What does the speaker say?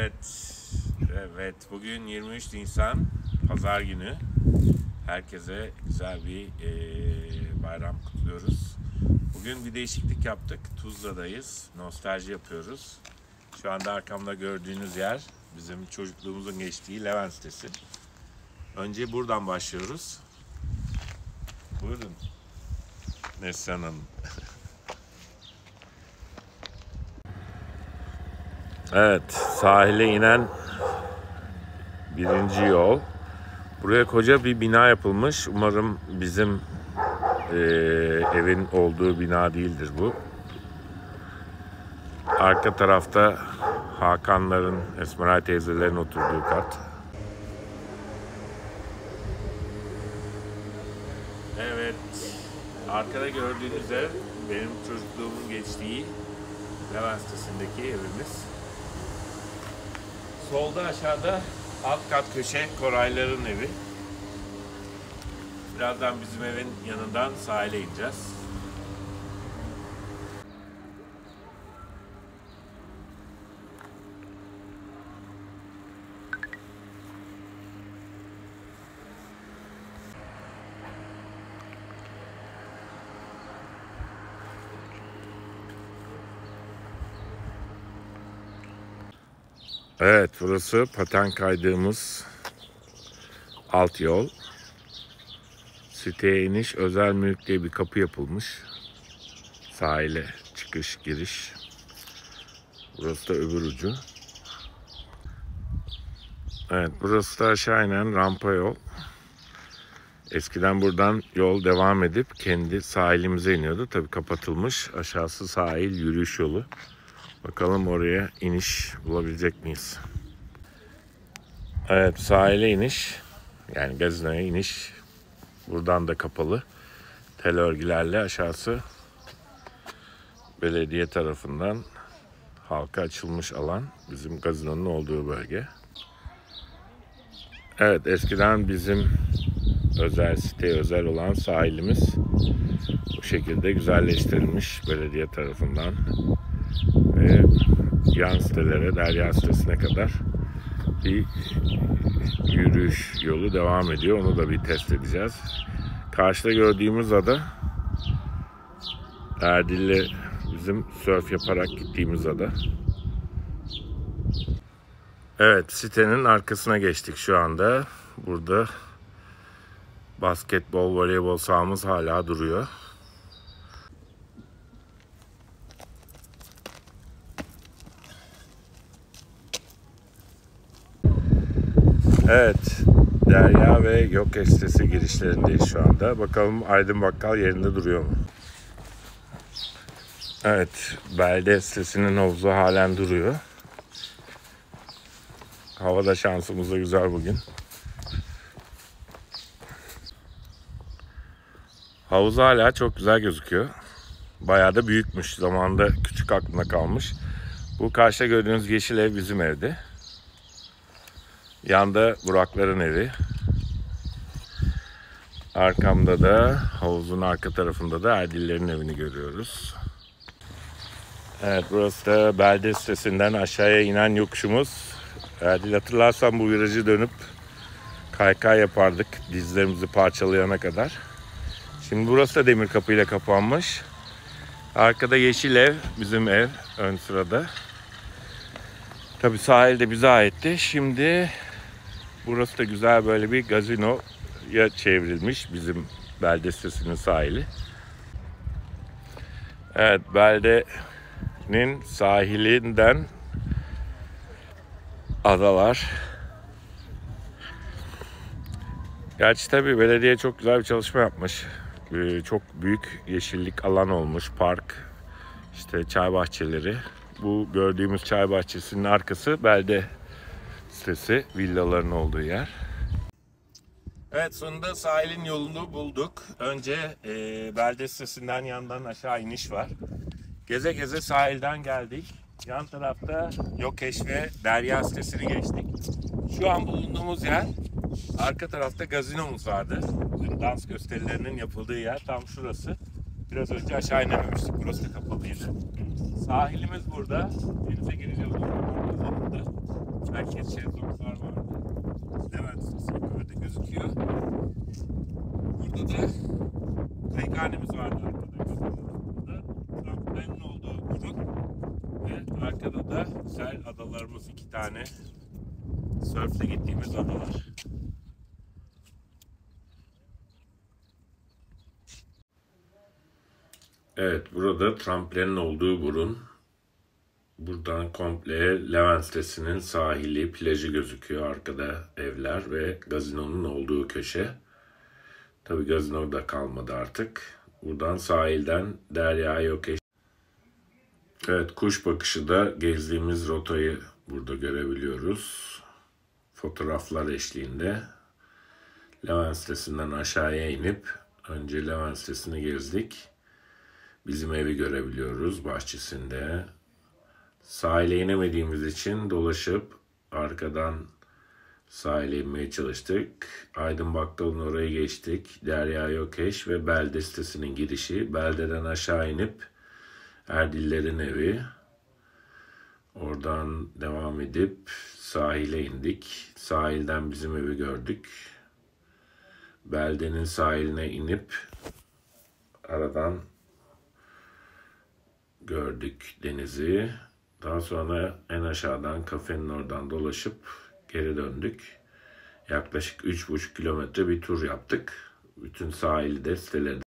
Evet, bugün 23 Nisan Pazar günü. Herkese güzel bir bayram kutluyoruz. Bugün bir değişiklik yaptık. Tuzla'dayız. Nostalji yapıyoruz. Şu anda arkamda gördüğünüz yer bizim çocukluğumuzun geçtiği Levent sitesi. Önce buradan başlıyoruz. Buyurun. Neslihan Hanım. Evet, sahile inen birinci yol. Buraya koca bir bina yapılmış. Umarım bizim evin olduğu bina değildir bu. Arka tarafta Hakanların, Esmeray teyzelerin oturduğu kat. Evet, arkada gördüğünüz ev benim çocukluğumun geçtiği Levent sitesindeki evimiz. Solda aşağıda alt kat köşe Korayların evi. Birazdan bizim evin yanından sahile ineceğiz. Evet, burası paten kaydığımız alt yol. Siteye iniş, özel mülk diye bir kapı yapılmış. Sahile çıkış, giriş. Burası da öbür ucu. Evet, burası da aşağı inen rampa yol. Eskiden buradan yol devam edip kendi sahilimize iniyordu. Tabii kapatılmış. Aşağısı sahil yürüyüş yolu. Bakalım oraya iniş bulabilecek miyiz? Evet, sahile iniş. Yani gazinoya iniş. Buradan da kapalı. Tel örgülerle aşağısı belediye tarafından halka açılmış alan. Bizim gazinonun olduğu bölge. Evet, eskiden bizim özel siteye özel olan sahilimiz bu şekilde güzelleştirilmiş belediye tarafından. Ve yan sitelere, Derya sitesine kadar bir yürüyüş yolu devam ediyor. Onu da bir test edeceğiz. Karşıda gördüğümüz ada Erdil'le bizim sörf yaparak gittiğimiz ada. Evet, sitenin arkasına geçtik şu anda. Burada basketbol, voleybol sahamız hala duruyor. Evet, Derya ve Yok sitesi girişlerindeyiz şu anda. Bakalım Aydın Bakkal yerinde duruyor mu? Evet, Belde sitesinin havuzu halen duruyor. Hava da şansımız da güzel bugün. Havuz hala çok güzel gözüküyor. Bayağı da büyükmüş. Zamanında küçük aklımda kalmış. Bu karşıda gördüğünüz yeşil ev bizim evdi. Yanda Burakların evi. Arkamda da havuzun arka tarafında da Erdillerin evini görüyoruz. Evet, burası da Belde sitesinden aşağıya inen yokuşumuz. Erdil, hatırlarsan bu virajı dönüp kaykay yapardık dizlerimizi parçalayana kadar. Şimdi burası da demir kapıyla kapanmış. Arkada yeşil ev, bizim ev ön sırada. Tabii sahil de bize aitti. Şimdi burası da güzel böyle bir gazinoya çevrilmiş bizim Belde sitesinin sahili. Evet, Belde'nin sahilinden adalar. Gerçi tabii belediye çok güzel bir çalışma yapmış. Çok büyük yeşillik alan olmuş, park, işte çay bahçeleri. Bu gördüğümüz çay bahçesinin arkası Belde sitesi, villaların olduğu yer. Evet, sonunda sahilin yolunu bulduk. Önce Belde sitesinden yandan aşağı iniş var. Geze geze sahilden geldik. Yan tarafta Yokeş ve Derya sitesini geçtik. Şu an bulunduğumuz yer, arka tarafta gazinomuz vardı. Bizim dans gösterilerinin yapıldığı yer tam şurası. Biraz önce aşağı inememiştik. Burası da kapalıydı. Sahilimiz burada. Denize gireceğiz. Herkes şezlonglar vardı. Levent sitesi yukarıda gözüküyor. Burada da kayıkhanemiz vardı arkada. Burada tramplenin olduğu burun ve arkada da güzel adalarımız, 2 tane sörfle gittiğimiz adalar. Evet, burada tramplenin olduğu burun. Buradan komple Levent sitesinin sahili, plajı gözüküyor. Arkada evler ve gazinonun olduğu köşe. Tabii gazino da kalmadı artık. Buradan sahilden derya yok. Evet, kuş bakışı da gezdiğimiz rotayı burada görebiliyoruz. Fotoğraflar eşliğinde. Levent sitesinden aşağıya inip önce Levent sitesini gezdik. Bizim evi görebiliyoruz bahçesinde. Sahile inemediğimiz için dolaşıp arkadan sahile inmeye çalıştık. Aydın Bakkal'ın orayı geçtik. Derya Yokeş ve Belde sitesinin girişi. Belde'den aşağı inip Erdillerin evi. Oradan devam edip sahile indik. Sahilden bizim evi gördük. Beldenin sahiline inip aradan gördük denizi. Daha sonra en aşağıdan kafenin oradan dolaşıp geri döndük. Yaklaşık 3,5 kilometre bir tur yaptık. Bütün sahilde, siteleri